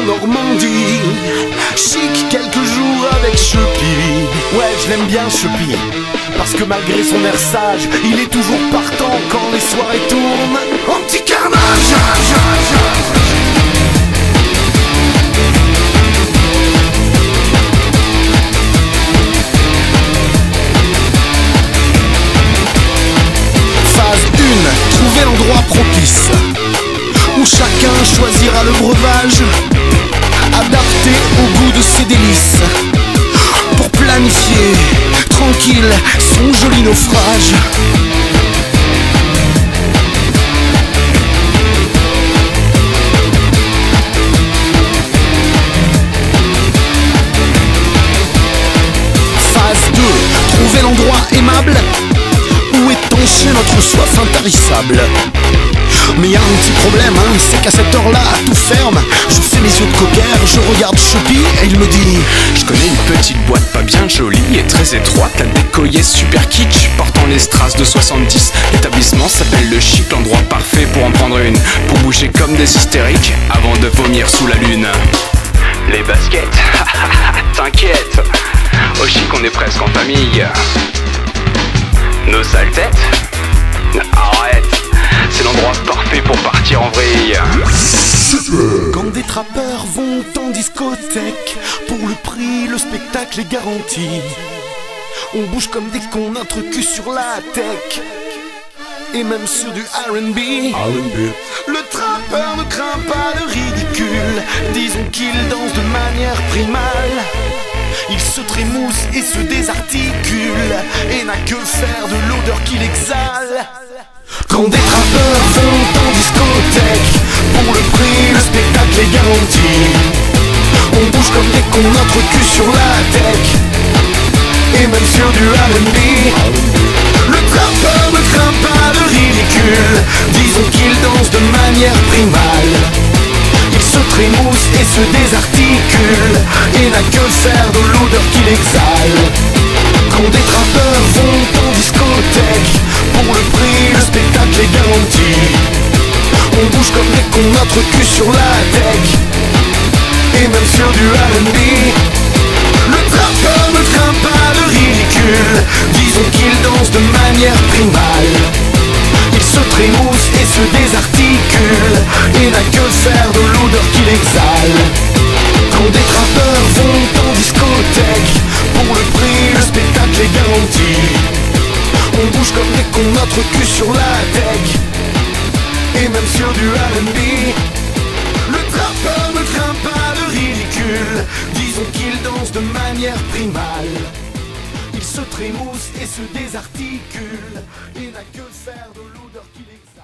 Normandie. Chic quelques jours avec Choupi. Ouais, je l'aime bien Choupi, parce que malgré son air sage, il est toujours partant quand les soirées tournent en petit carnage. Phase 1, trouver l'endroit propice où chacun choisira le breuvage adapté au goût de ses délices, pour planifier tranquille son joli naufrage. Phase 2, trouver l'endroit aimable où étancher notre soif intarissable. Mais y a un petit problème, hein, c'est qu'à cette heure-là, tout ferme. Je fais mes yeux de coquère, je regarde Choupi et il me dit: je connais une petite boîte pas bien jolie et très étroite, à décoyer super kitsch, portant les strass de 70. L'établissement s'appelle le Chic, l'endroit parfait pour en prendre une, pour bouger comme des hystériques avant de vomir sous la lune. Les baskets, t'inquiète, au Chic on est presque en famille. Nos sales têtes, arrête, c'est l'endroit parfait pour partir en vrille. Quand des trappeurs vont en discothèque, pour le prix, le spectacle est garanti. On bouge comme des cons, notre cul sur la tech, et même sur du R&B. Le trappeur ne craint pas le ridicule, disons qu'il danse de manière primale. Il se trémousse et se désarticule, et n'a que faire de l'odeur qu'il exhale. Quand des trappeurs vont en discothèque, pour le prix, le spectacle est garanti. On bouge comme des cons, notre cul sur la tech, et même sur du R&B. Le trappeur ne craint pas le ridicule, disons qu'il danse de manière primale. Il se trémousse et se désarticule, et n'a que faire de l'odeur qu'il exhale. Quand des trappeurs vont en discothèque, pour le prix, le spectacle est garanti. On bouge comme des cons, notre cul sur la tech, et même sur du R&B. Le trappeur ne craint pas le ridicule, disons qu'il danse de manière primale. Il se trémousse et se désarticule, et n'a que faire de l'odeur qu'il exhale. Quand des trappeurs vont en discothèque, pour le prix, le spectacle est garanti. On bouge comme des cons, notre cul sur la tech, et même sur du R&B. Le trappeur ne craint pas le ridicule, disons qu'il danse de manière primale. Il se trémousse et se désarticule, et n'a que faire de l'odeur qu'il exhale.